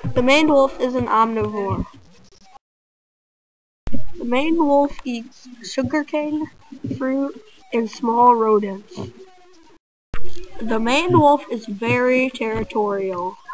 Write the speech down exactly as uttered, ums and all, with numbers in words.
The maned wolf is an omnivore. The maned wolf eats sugarcane, fruit, and small rodents. The maned wolf is very territorial.